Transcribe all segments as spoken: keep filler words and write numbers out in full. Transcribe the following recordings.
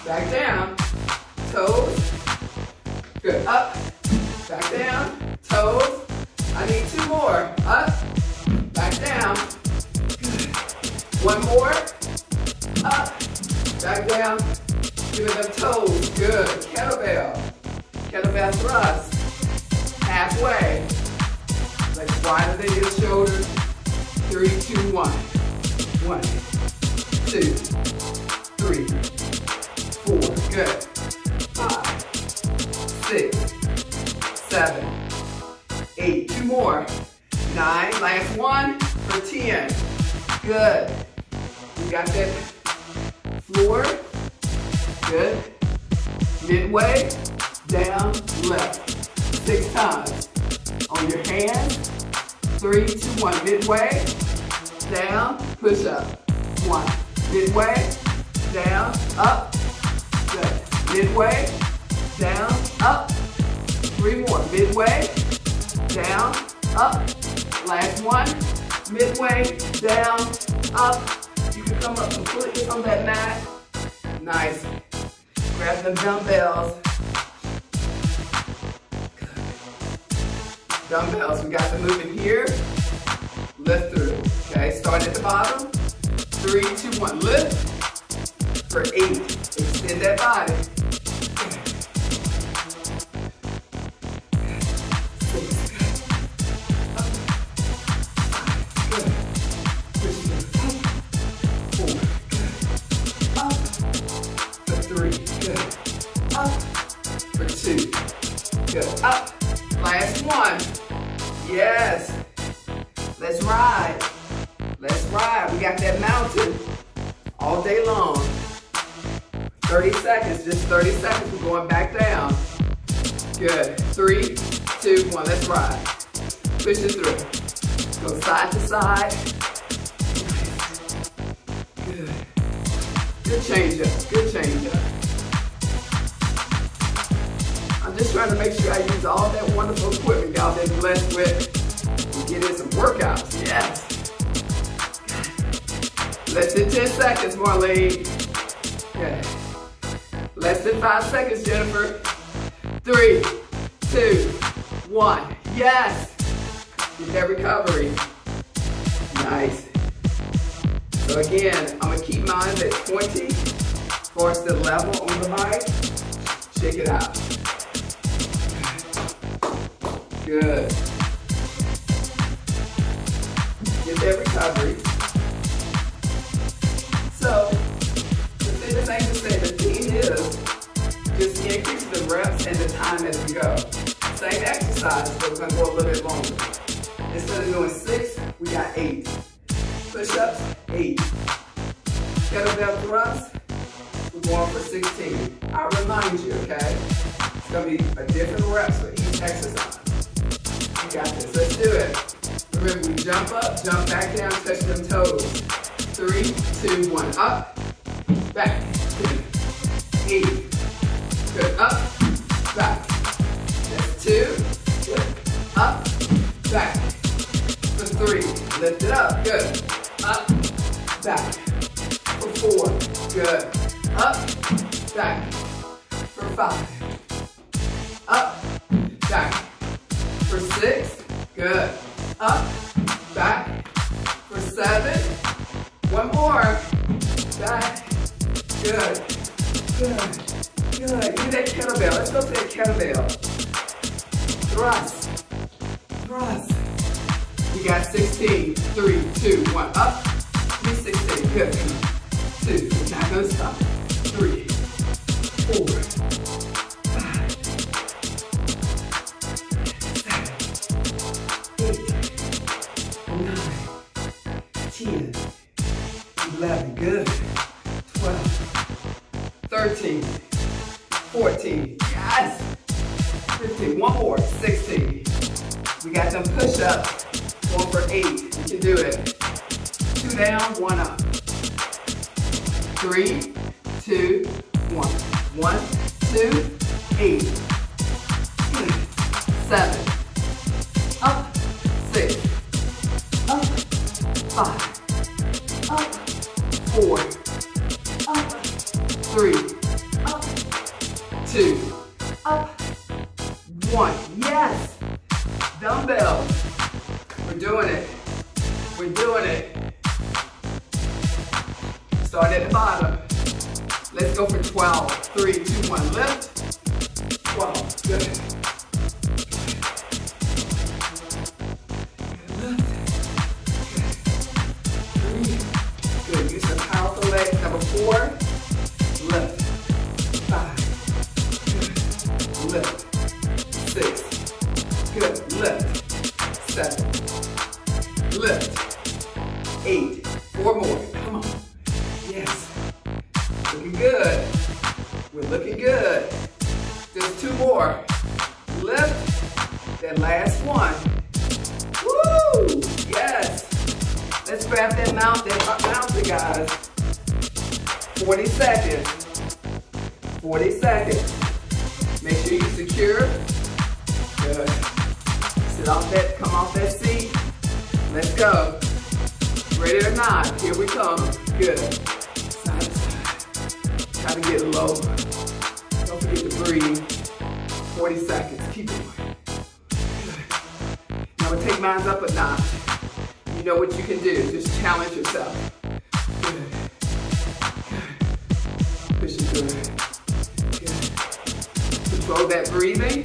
back down, toes, good, up, back down, toes, I need two more, up, back down, good, one more, up, back down, give it them toes, good, kettlebell, kettlebell thrust, halfway, legs wider than your shoulders, three, two, one, one, two, three, four, good, five, six, seven, eight, two more, nine, last one for ten, good, you got that floor, good, midway, down, left, six times, on your hands, three, two, one, midway, down, push up, one, midway, down, up, good, midway, down, up, three more, midway, down, up, last one, midway, down, up, you can come up completely from that mat, nice, grab them dumbbells, dumbbells, we got some movement here, lift through, okay, start at the bottom, three, two, one, lift, for eight, extend that body, good, up, last one, yes, let's ride, let's ride, we got that mountain all day long, thirty seconds, just thirty seconds, we're going back down, good, three, two, one, let's ride, push it through, go side to side, good, good change up, good change up. Just trying to make sure I use all that wonderful equipment y'all been blessed with and get in some workouts. Yes. Less than ten seconds, Marlene. Okay. Less than five seconds, Jennifer. Three, two, one. Yes. Get that recovery. Nice. So again, I'm gonna keep mine at twenty for us to level on the bike. Check it out. Good. Get that recovery. So, the fitness ain't to say the theme is just increase the reps and the time as we go. Same exercise, but we're gonna go a little bit longer. Instead of doing six, we got eight. Push-ups, eight. Kettlebell thrusts, we're going for sixteen. I'll remind you, okay? It's gonna be a different reps for each exercise. You got this, let's do it. Remember, we jump up, jump back down, touch them toes. Three, two, one, up, back, eight. Good, up, back. That's two, good, up, back. For three, lift it up, good. Up, back. For four, good. Up, back. For five, up, back. For six, good. Up, back. For seven, one more. Back. Good. Good. Good. Do that kettlebell. Let's go to that kettlebell. Thrust. Thrust. You got sixteen. Three, two, one. Up. Three, sixteen. Good. Two. Not gonna stop. Three. Four. ten, eleven, good, twelve, thirteen, fourteen, yes, fifteen, one more, sixteen, we got them push-ups, going for eight, you can do it, two down, one up, three, two, one, one, two, eight, seven, up, six, up, five, up, four, up, three, two, up, one. Yes. Dumbbells. We're doing it. We're doing it. Start at the bottom. Let's go for twelve. Three, two, one. Lift. twelve. Good. Lift. Three. Good. Use some powerful legs. Number four. Lift. Five. Good. Lift. Six. Good. Lift. Seven. Lift. Eight. Four more. Come on. Yes. Looking good. We're looking good. Just two more. Lift. That last one. Woo! Yes. Let's grab that mount, that mountain, guys. forty seconds. forty seconds. Make sure you secure. Good. Sit off that, come off that seat. Let's go. Ready or not, here we come. Good. Side to side. Try to get low. Don't forget to breathe. forty seconds. Keep it going. Good. Now we'll take mine up a notch. You know what you can do. Just challenge yourself. Good. Good. Push it through. Good. Control that breathing.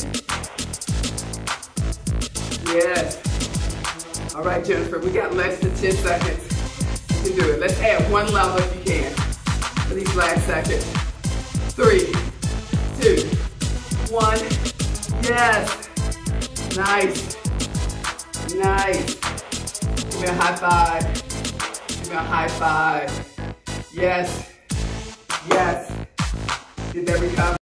Yes. All right, Jennifer, we got less than ten seconds. You can do it. Let's add one level if you can for these last seconds. Three, two, one. Yes. Nice. Nice. Give me a high five. Give me a high five. Yes. Yes. Did that recover?